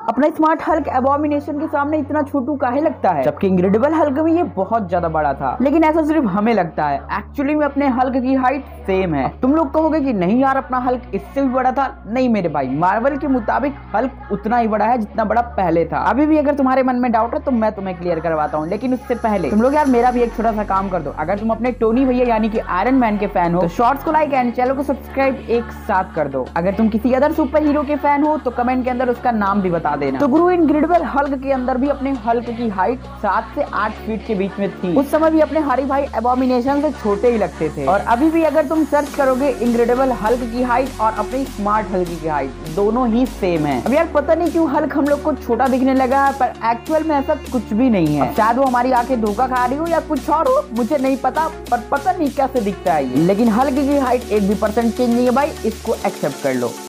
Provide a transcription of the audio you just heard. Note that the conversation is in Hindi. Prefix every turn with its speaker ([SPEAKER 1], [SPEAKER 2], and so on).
[SPEAKER 1] अपना स्मार्ट हल्क एबॉमिनेशन के सामने इतना छोटू काहे लगता है, जबकि इनक्रेडिबल हल्क में ये बहुत ज्यादा बड़ा था। लेकिन ऐसा सिर्फ हमें लगता है, एक्चुअली में अपने हल्क की हाइट सेम है। तुम लोग कहोगे कि नहीं यार अपना हल्क इससे भी बड़ा था। नहीं मेरे भाई, मार्वल के मुताबिक हल्क उतना ही बड़ा है जितना बड़ा पहले था। अभी भी अगर तुम्हारे मन में डाउट है तो मैं तुम्हें क्लियर करवाता हूँ, लेकिन उससे पहले तुम लोग यार मेरा भी एक छोटा सा काम कर दो। अगर तुम अपने टोनी भैया यानी कि आयरन मैन के फैन हो तो शॉर्ट्स को लाइक एंड चैनल को सब्सक्राइब एक साथ कर दो। अगर तुम किसी अदर सुपर हीरो के फैन हो तो कमेंट के अंदर उसका नाम भी बता देना। तो गुरु इनक्रेडिबल हल्क के अंदर भी अपने हल्क की हाइट 7 से 8 फीट के बीच में थी। उस समय भी अपने हरी भाई एबॉमिनेशन से छोटे ही लगते थे। और अभी भी अगर तुम सर्च करोगे इनक्रेडिबल हल्क की हाइट और अपनी स्मार्ट हल्क की हाइट, दोनों ही सेम है। अब यार पता नहीं क्यों हल्क हम लोग को छोटा दिखने लगा है, पर एक्चुअल में ऐसा कुछ भी नहीं है। शायद वो हमारी आंखें धोखा खा रही हो या कुछ और हो, मुझे नहीं पता, पर पता नहीं कैसे दिखता है ये। लेकिन हल्क की हाइट 1% चेंज नहीं है भाई, इसको एक्सेप्ट कर लो।